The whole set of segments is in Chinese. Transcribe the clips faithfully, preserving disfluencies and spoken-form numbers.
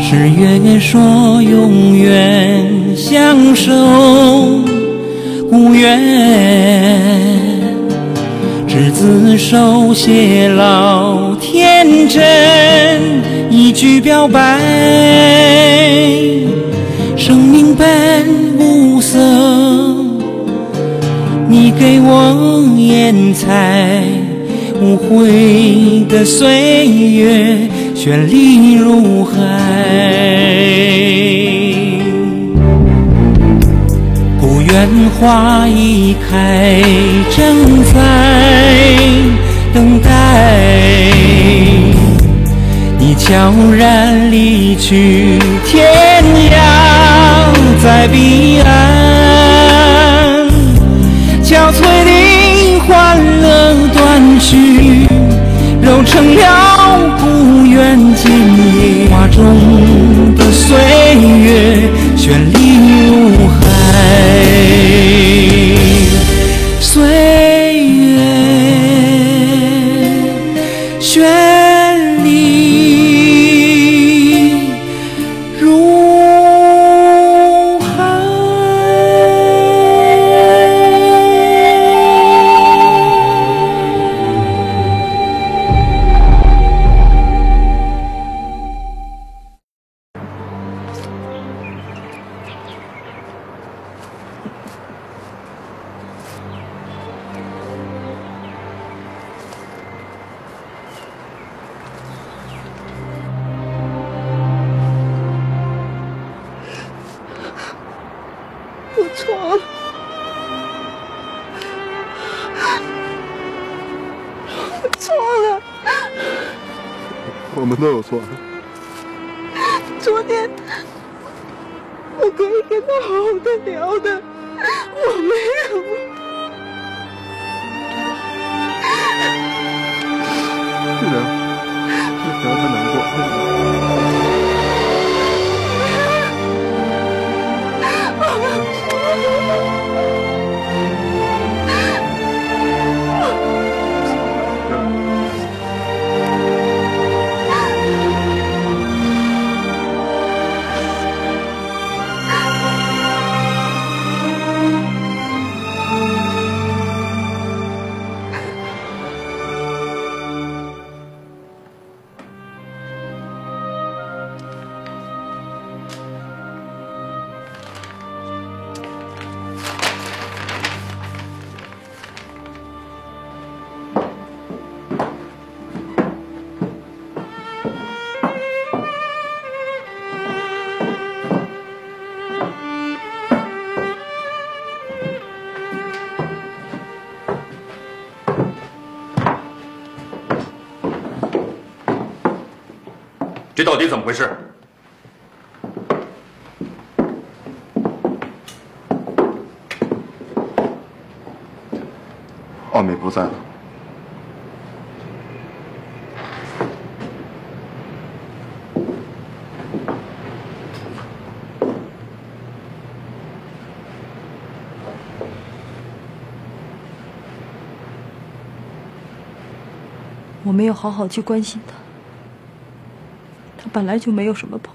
誓约说永远相守，无怨，执子手，偕老天真，一句表白。生命本无色，你给我颜彩，无悔的岁月，绚丽如海。故园花已开，正在等待你悄然离去，天涯在彼岸，憔悴的欢乐断续，揉成了不愿今夜，画中的岁月绚丽如海，岁月绚丽如海。 我错了，我错了。 我们都有错。 昨天我可以跟他好好的聊的，我没有。 玉良，你不要太难过。 这到底怎么回事？ 奥美不在了。 我没有好好去关心他，他本来就没有什么朋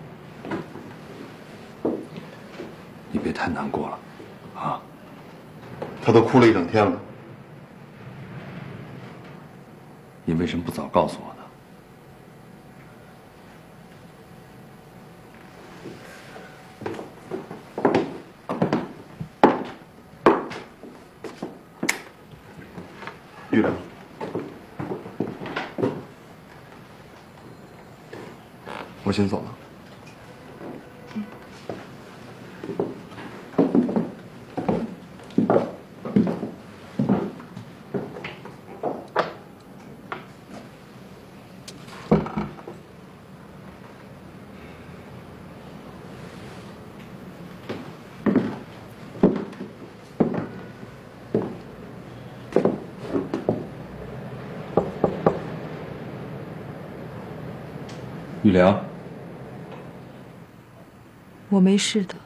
友。 你别太难过了，啊！ 他都哭了一整天了。 你为什么不早告诉我呢？ 玉良，我先走了。 玉良， 我没事的。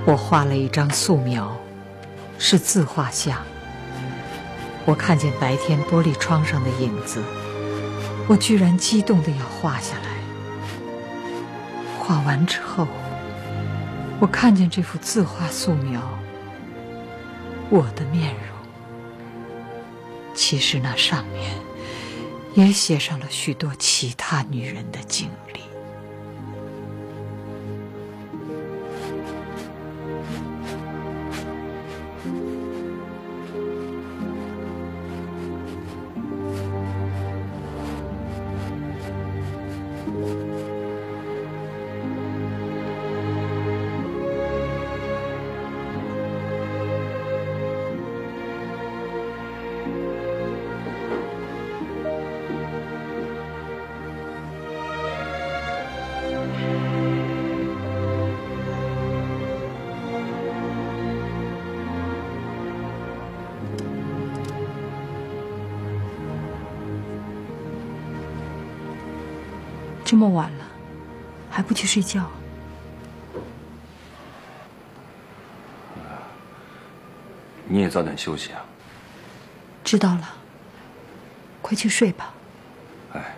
我画了一张素描，是自画像。我看见白天玻璃窗上的影子，我居然激动地要画下来。画完之后，我看见这幅自画素描，我的面容，其实那上面也写上了许多其他女人的经历。 这么晚了，还不去睡觉？ 你也早点休息啊。 知道了，快去睡吧。 哎。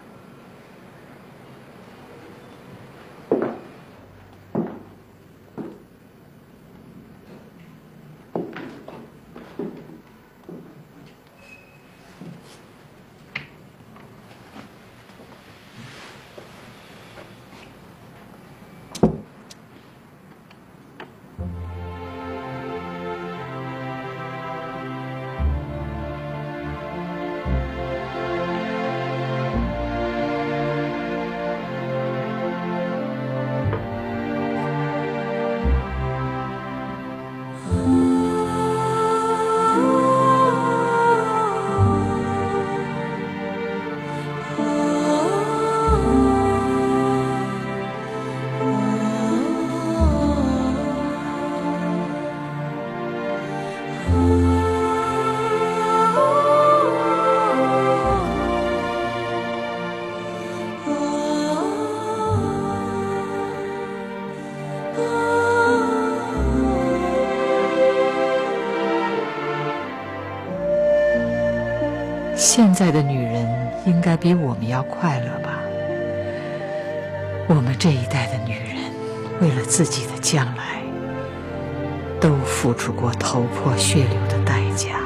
现在的女人应该比我们要快乐吧？我们这一代的女人，为了自己的将来，都付出过头破血流的代价。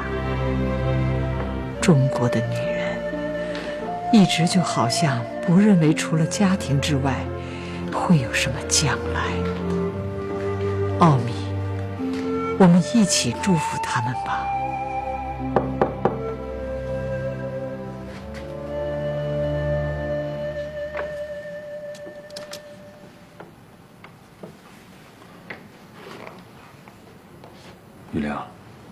中国的女人一直就好像不认为除了家庭之外，会有什么将来。奥米，我们一起祝福她们吧。 玉良，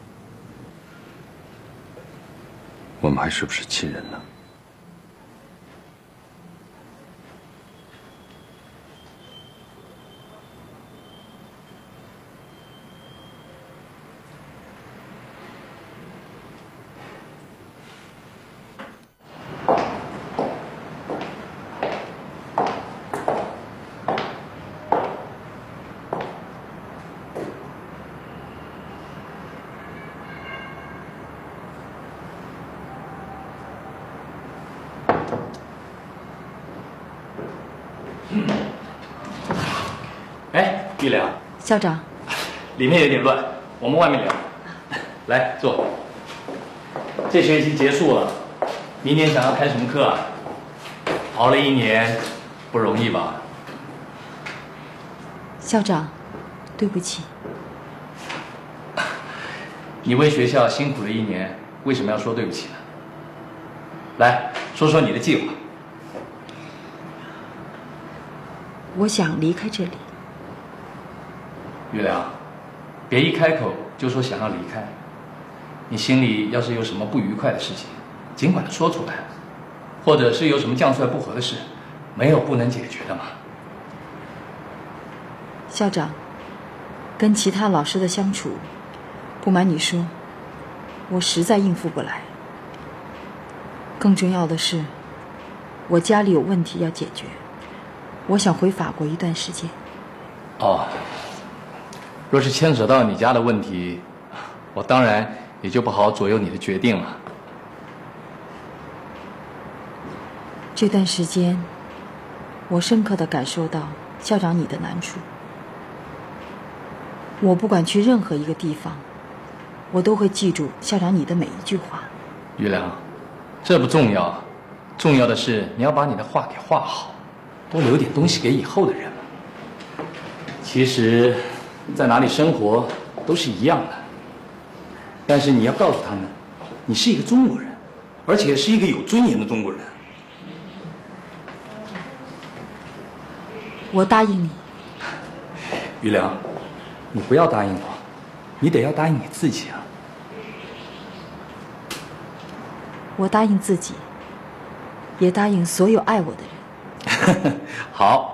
我们还是不是亲人呢？ 哎，玉良， 校长， 里面有点乱，我们外面聊。来坐。这学期结束了，明年想要开什么课啊？熬了一年，不容易吧？ 校长，对不起。 你为学校辛苦了一年，为什么要说对不起呢？来说说你的计划。 我想离开这里。 玉良，别一开口就说想要离开。你心里要是有什么不愉快的事情，尽管说出来，或者是有什么将帅不和的事，没有不能解决的嘛。 校长，跟其他老师的相处，不瞒你说，我实在应付不来。更重要的是，我家里有问题要解决，我想回法国一段时间。 哦， 若是牵扯到你家的问题，我当然也就不好左右你的决定了。 这段时间，我深刻地感受到校长你的难处。我不管去任何一个地方，我都会记住校长你的每一句话。 于良，这不重要，重要的是你要把你的话给画好，多留点东西给以后的人嘛。其实，在哪里生活都是一样的，但是你要告诉他们，你是一个中国人，而且是一个有尊严的中国人。 我答应你。 于良，你不要答应我，你得要答应你自己啊。 我答应自己，也答应所有爱我的人。 好。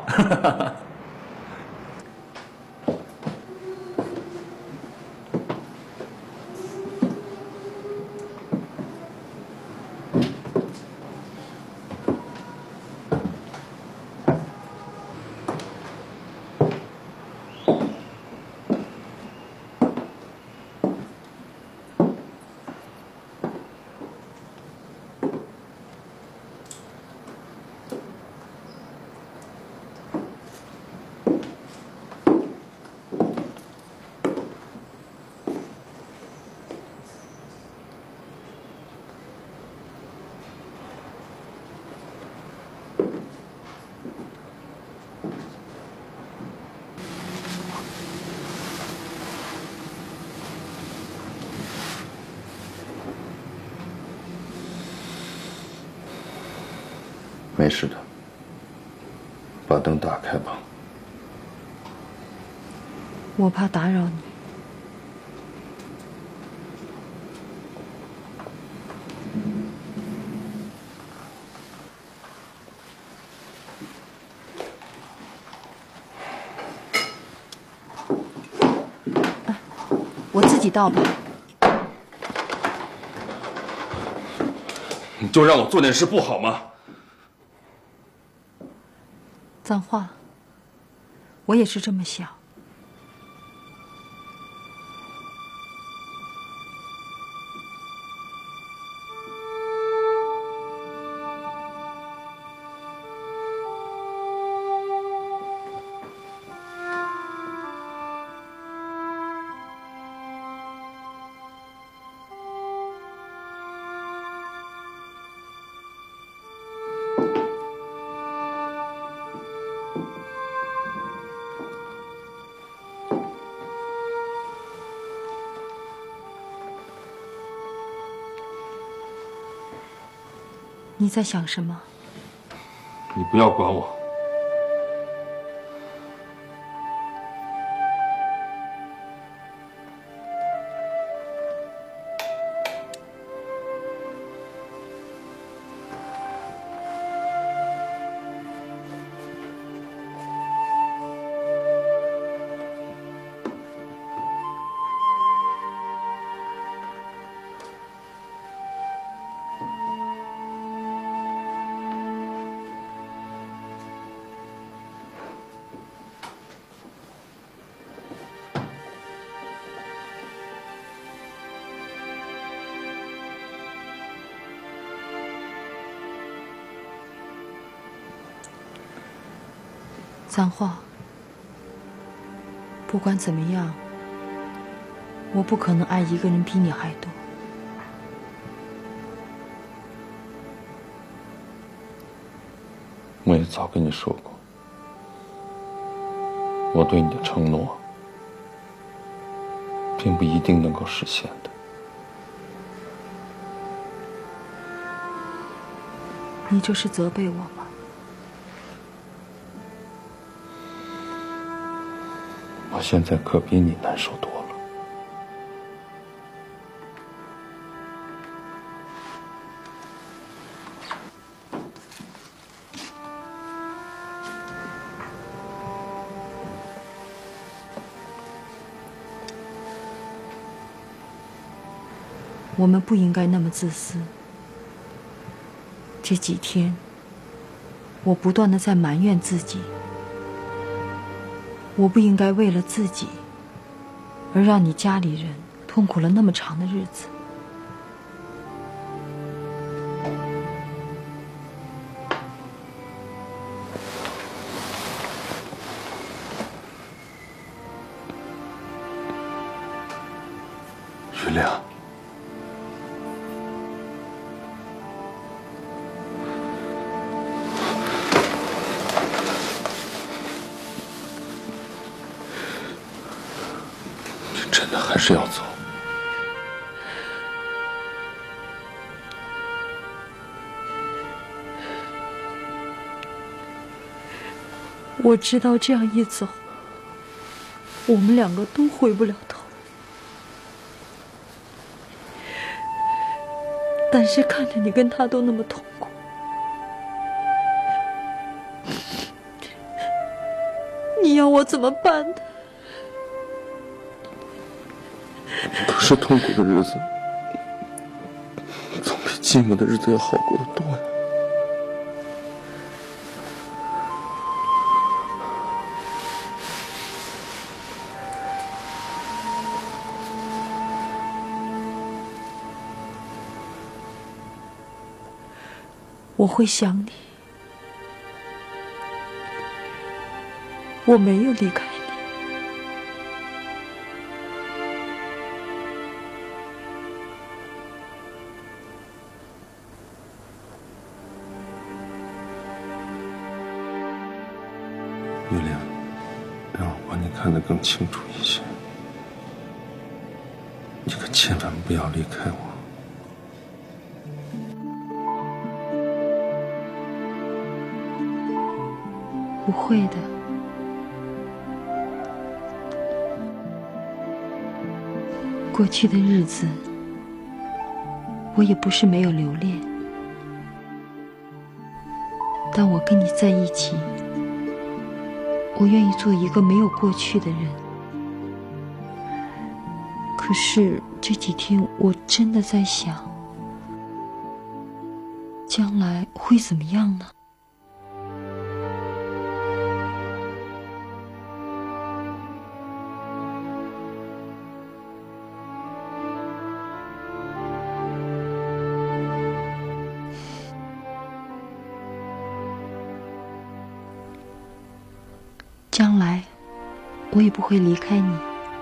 没事的，把灯打开吧。 我怕打扰你。啊，我自己倒吧。 你就让我做点事不好吗？ 脏话，我也是这么想。你在想什么？ 你不要管我。 脏话，不管怎么样，我不可能爱一个人比你还多。 我也早跟你说过，我对你的承诺，并不一定能够实现的。 你这是责备我吗？ 我现在可比你难受多了。 我们不应该那么自私。这几天，我不断地在埋怨自己。我不应该为了自己， 而让你家里人痛苦了那么长的日子。 于良，你真的还是要走？ 我知道这样一走，我们两个都回不了头。但是看着你跟他都那么痛苦，你要我怎么办呢？ 可是痛苦的日子，总比寂寞的日子要好过得多呀。 我会想你，我没有离开你。 于良，让我帮你看得更清楚一些，你可千万不要离开我。 不会的，过去的日子，我也不是没有留恋，但我跟你在一起，我愿意做一个没有过去的人。可是这几天我真的在想，将来会怎么样呢？将来，我也不会离开你。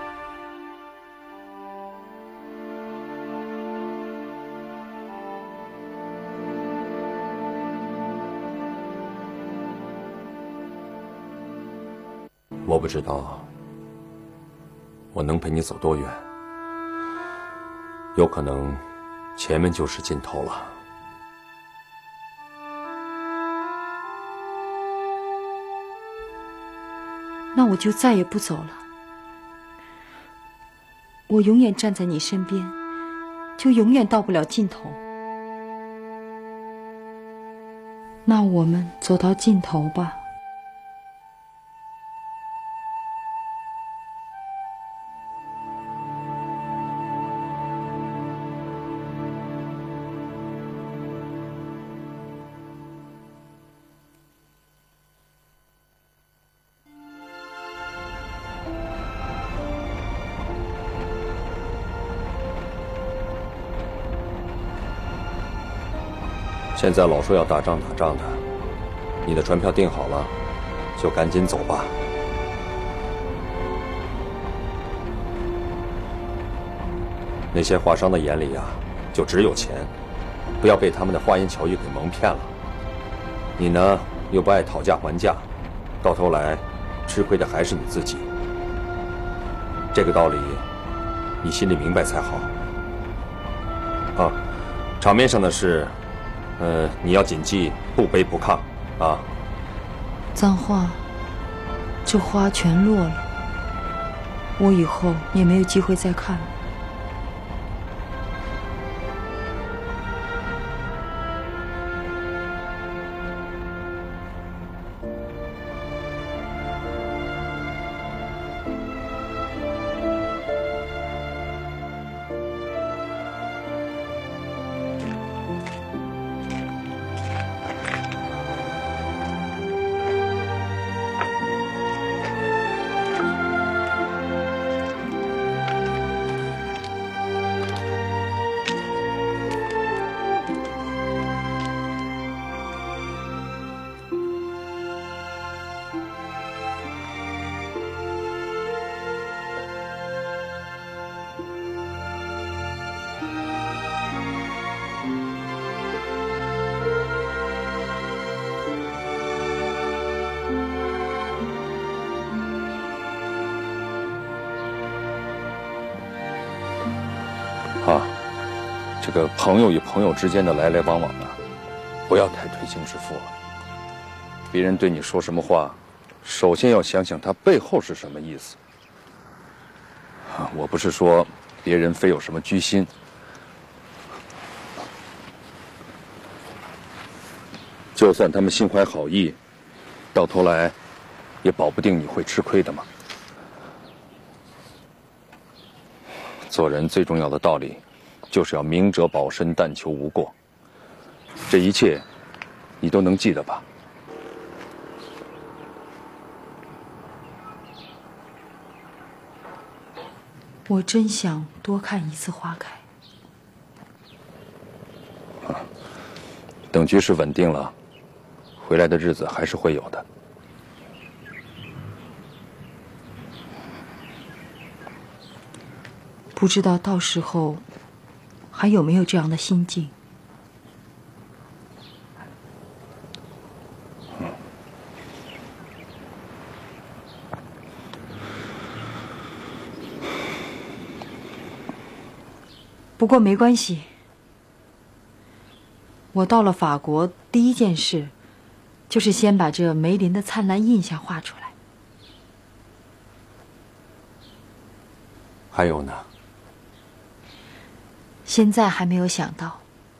我不知道我能陪你走多远，有可能前面就是尽头了。 那我就再也不走了，我永远站在你身边，就永远到不了尽头。那我们走到尽头吧。 现在老说要打仗打仗的，你的船票订好了，就赶紧走吧。那些华商的眼里呀，就只有钱，不要被他们的花言巧语给蒙骗了。你呢，又不爱讨价还价，到头来吃亏的还是你自己。这个道理，你心里明白才好。啊，场面上的事。呃，你要谨记不卑不亢，啊！ 脏话，这花全落了，我以后也没有机会再看了。 啊，这个朋友与朋友之间的来来往往啊，不要太推心置腹了。别人对你说什么话，首先要想想他背后是什么意思。啊，我不是说别人非有什么居心，就算他们心怀好意，到头来也保不定你会吃亏的嘛。做人最重要的道理，就是要明哲保身，但求无过。这一切，你都能记得吧？ 我真想多看一次花开。 啊，等局势稳定了，回来的日子还是会有的。 不知道到时候还有没有这样的心境。 嗯。 不过没关系，我到了法国，第一件事就是先把这梅林的灿烂印象画出来。 还有呢？ 现在还没有想到。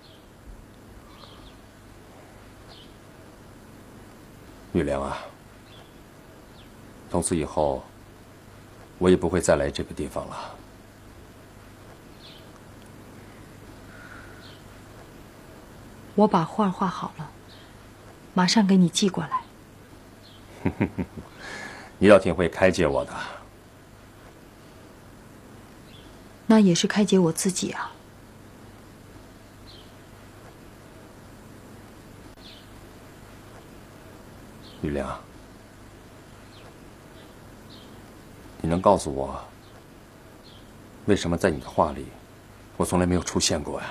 玉良啊，从此以后，我也不会再来这个地方了。 我把画画好了，马上给你寄过来。 你倒挺会开解我的。 那也是开解我自己啊。 玉良，你能告诉我，为什么在你的画里，我从来没有出现过呀？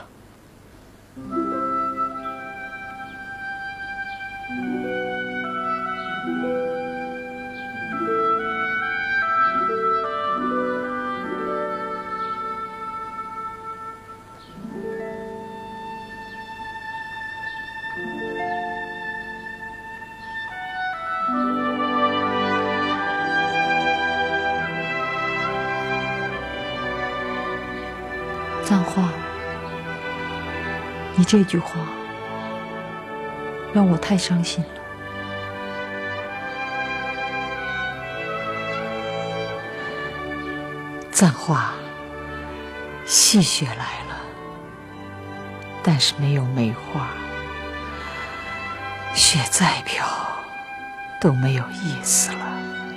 赞话，你这句话让我太伤心了。 赞话，细雪来了，但是没有梅花，雪再飘都没有意思了。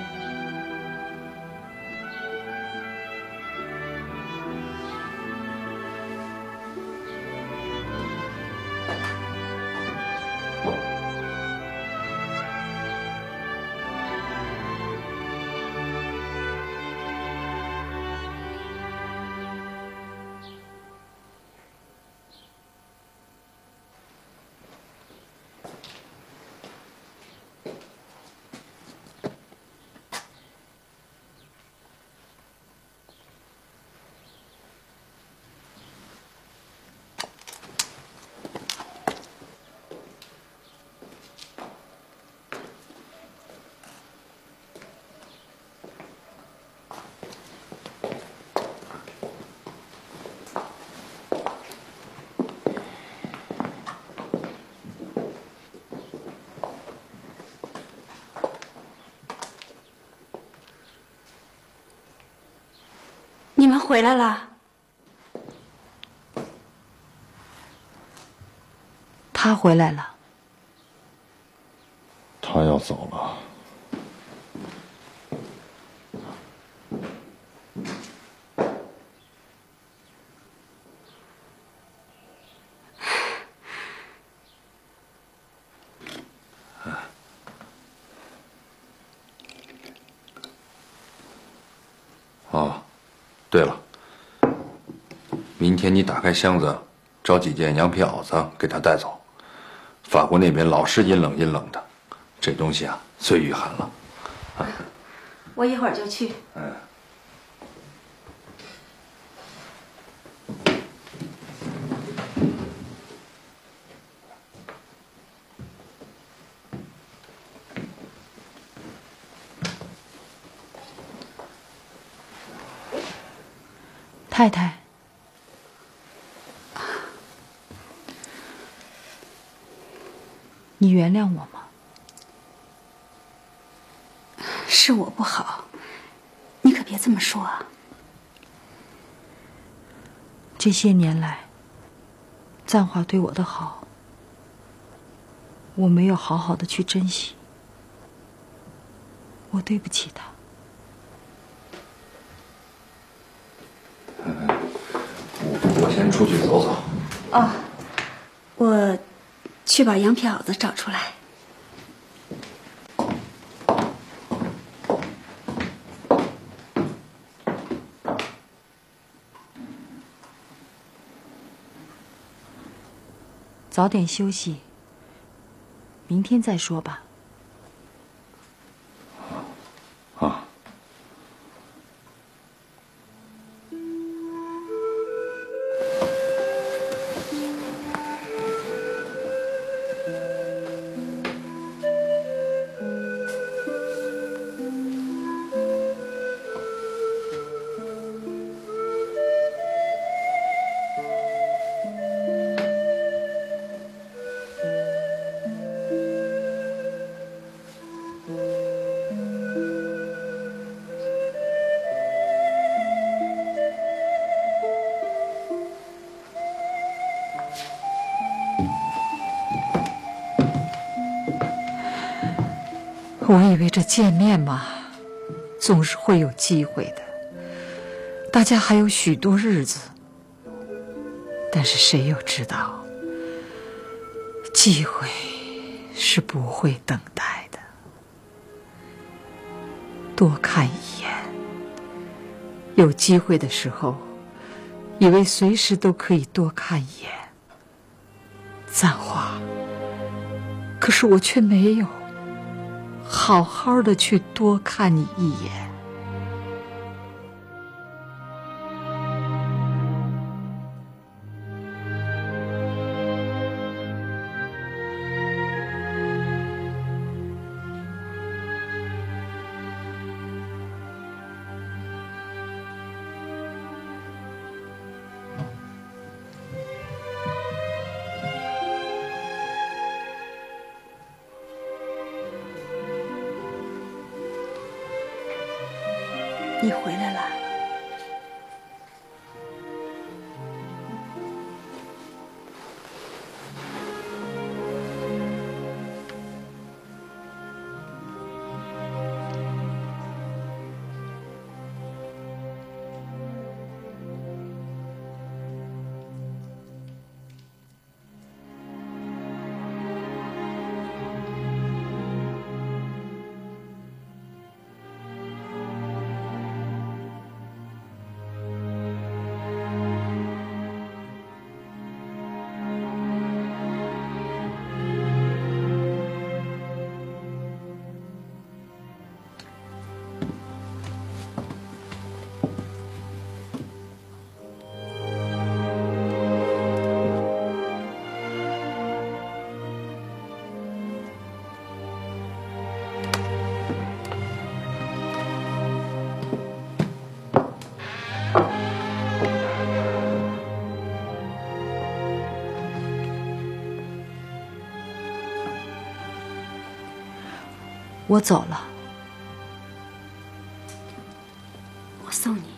你们回来了。 他回来了。 他要走了。哦，对了，明天你打开箱子，找几件羊皮袄子给他带走。法国那边老是阴冷阴冷的，这东西啊最御寒了。啊， 我一会儿就去。 嗯。 太太，你原谅我吗？ 是我不好，你可别这么说啊。 这些年来，赞华对我的好，我没有好好的去珍惜，我对不起他。 我我先出去走走。 哦，我去把羊皮袄子找出来。 早点休息，明天再说吧。 啊。 我以为这见面嘛，总是会有机会的，大家还有许多日子。但是谁又知道，机会是不会等待的。多看一眼，有机会的时候，以为随时都可以多看一眼。赞华，可是我却没有好好的去多看你一眼。 你回来了。 我走了。 我送你。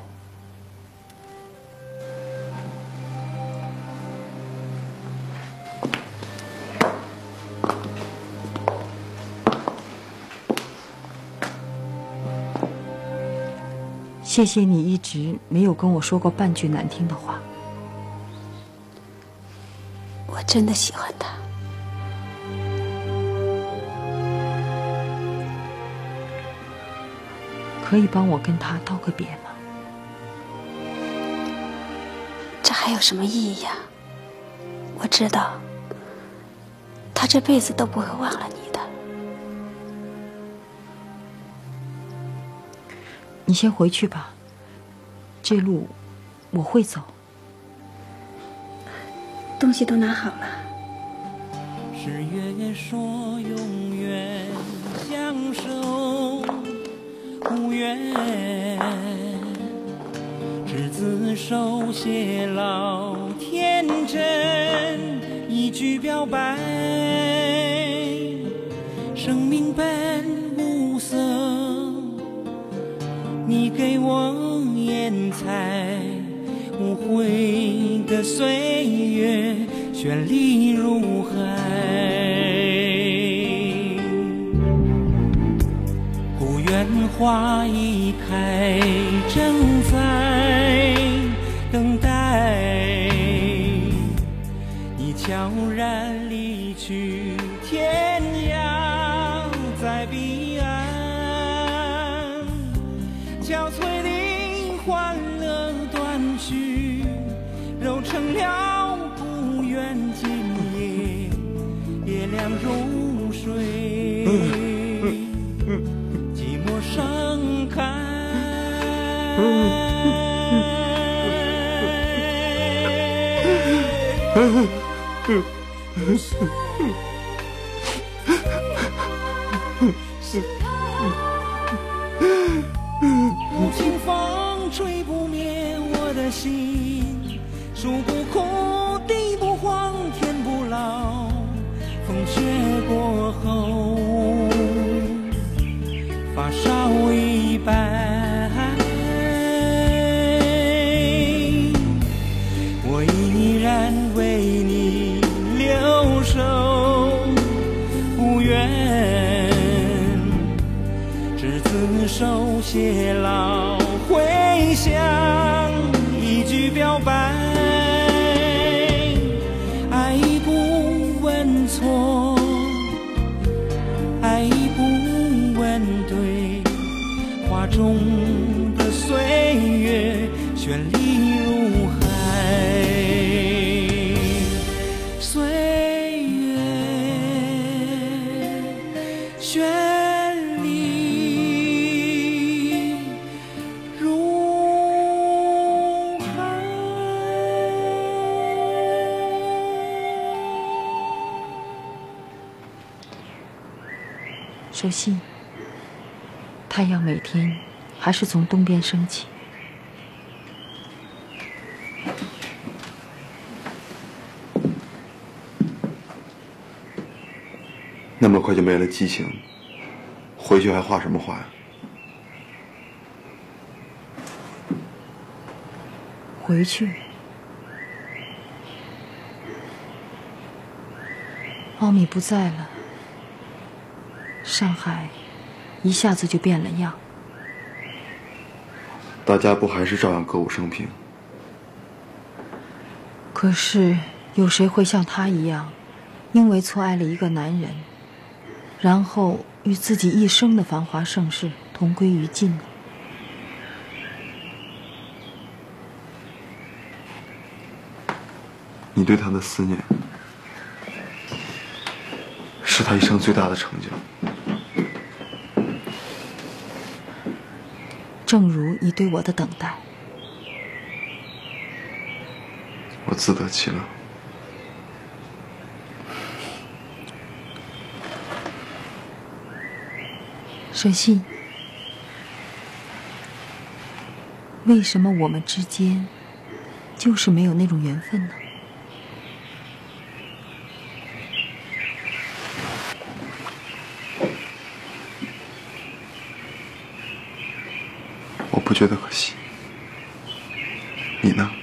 谢谢你一直没有跟我说过半句难听的话。 我真的喜欢他。 可以帮我跟他道个别吗？ 这还有什么意义呀？我知道，他这辈子都不会忘了你的。 你先回去吧，这路我会走。 东西都拿好了。 是月说永远相守无缘，执子手写老天真，一句表白。生命本无色，你给我颜彩，无悔的岁月绚丽如海。古园花一开，正在等待你悄然离去，天涯在彼岸，憔悴的欢乐断续，揉成了不愿今夜，夜凉如水，寂寞盛开。清风吹不灭我的心，树不枯，地不荒，天不老。风雪过后，发梢已白，我依然为你留守，不愿执子手写老回响，一句表白，爱不问错，爱不问对，画中的岁月绚丽如海，岁月绚丽如海。 守信，太阳每天还是从东边升起。 那么快就没了激情，回去还画什么画呀？ 回去，奥米不在了，上海一下子就变了样。 大家不还是照样歌舞升平？ 可是有谁会像他一样，因为错爱了一个男人，然后与自己一生的繁华盛世同归于尽呢？ 你对他的思念，是他一生最大的成就。 正如你对我的等待。 我自得其乐。 舍信，为什么我们之间就是没有那种缘分呢？ 我不觉得可惜，你呢？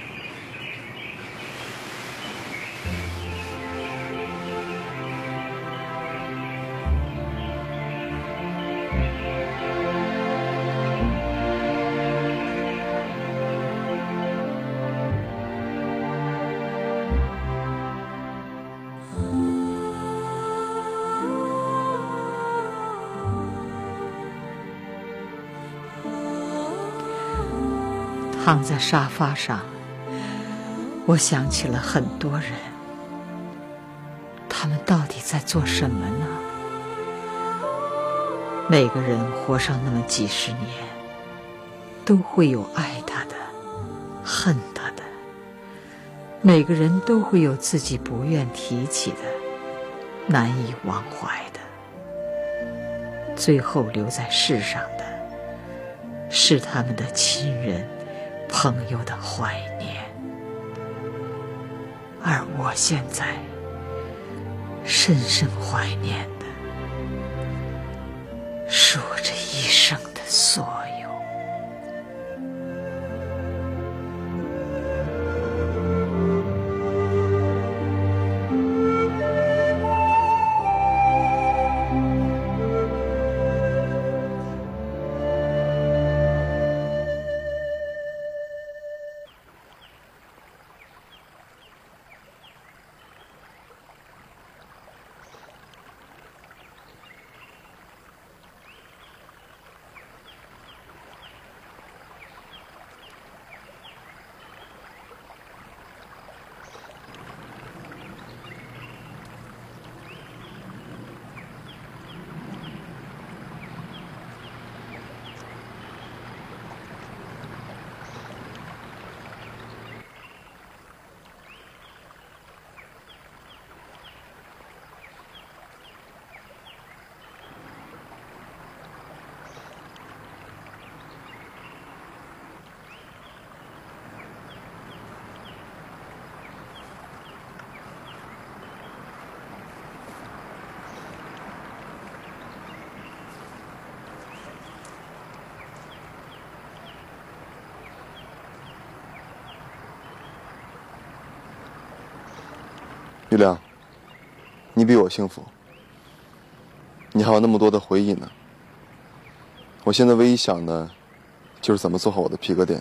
躺在沙发上，我想起了很多人，他们到底在做什么呢？每个人活上那么几十年，都会有爱他的，恨他的，每个人都会有自己不愿提起的，难以忘怀的。最后留在世上的，是他们的亲人、 朋友的怀念。而我现在深深怀念的是我这一生的所有。 玉亮，你比我幸福，你还有那么多的回忆呢。我现在唯一想的，就是怎么做好我的皮革店。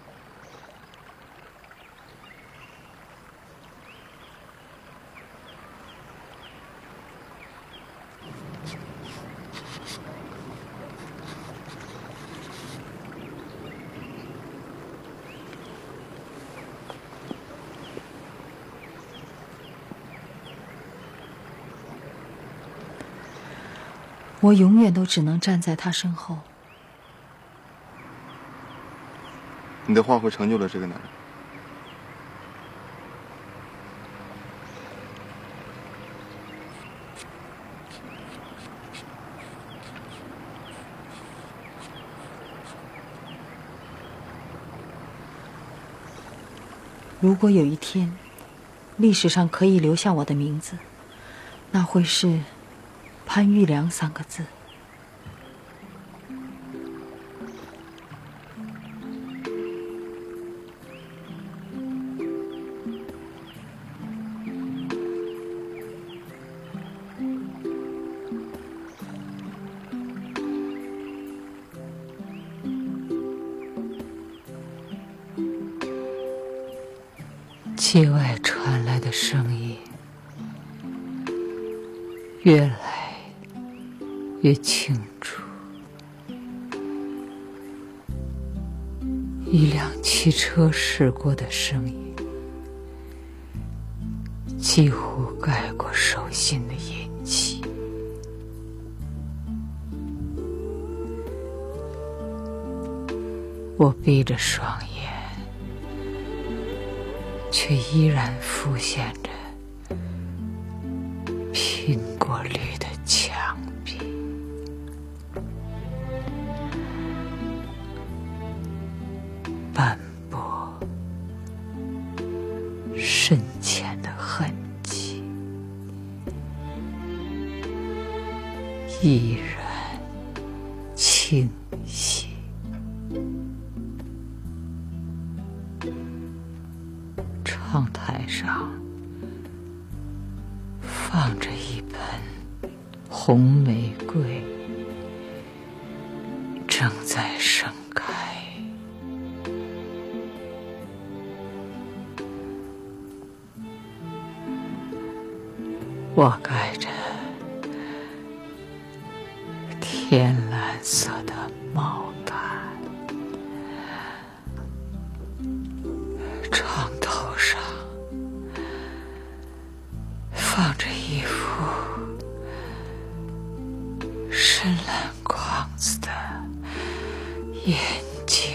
我永远都只能站在他身后。 你的话会成就了这个男人。 如果有一天，历史上可以留下我的名字，那会是潘玉良三个字。 街外传来的声音越来越清楚，一辆汽车驶过的声音几乎盖过手心的阴气。我闭着双眼，却依然浮现着苹果绿的墙壁。斑驳深浅的痕迹依然清晰。窗台上放着一盆红玫瑰，正在盛开。我盖着天蓝色的毛毯，床头上放着一副深蓝框子的眼睛。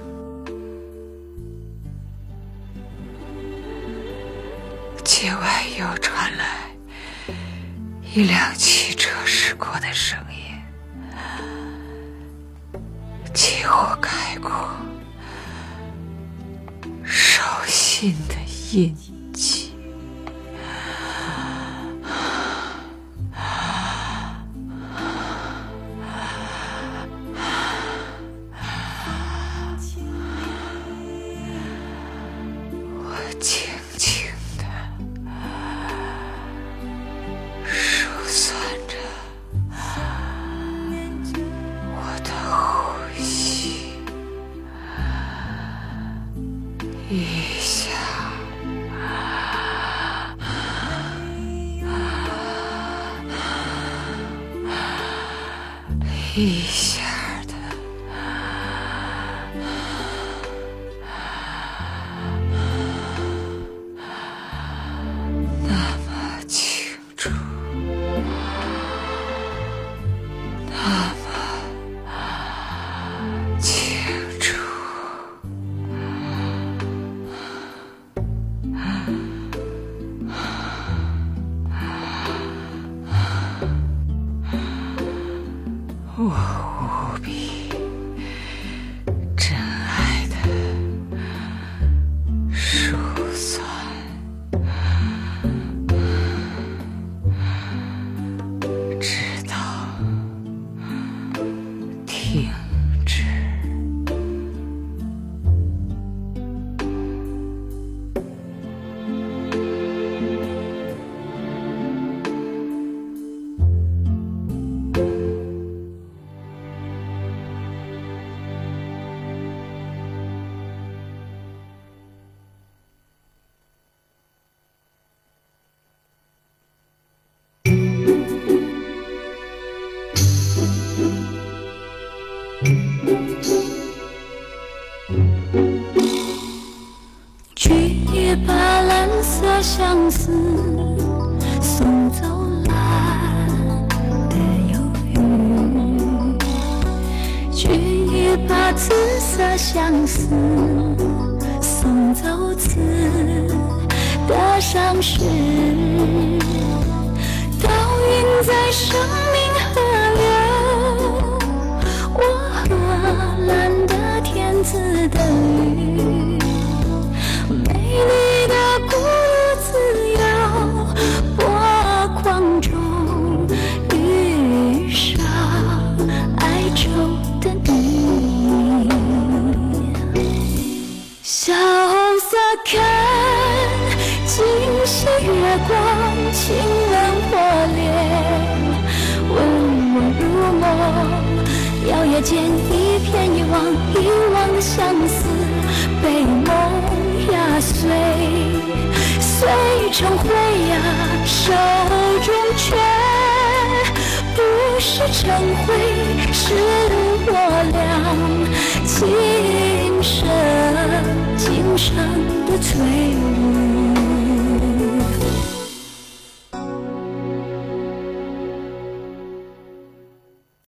街外又传来一辆汽车驶过的声音，汽火开过亲的印记。我轻轻地数算着我的呼吸，一下，一下的，那么清楚，那么清楚。我无比珍爱的数算，直到停止。 去也把蓝色相思送走蓝的忧郁，去也把紫色相思送走刺的伤势，倒映在生命河流，我和蓝的天子的雨，美丽的孤独自由，波光中遇上哀愁的你，萧瑟看今夕月光，亲吻火烈，吻我入梦，摇曳间一片遗忘，遗忘的相思被梦压碎，碎成灰呀，手中却不是尘灰，是我俩今生今生的脆弱。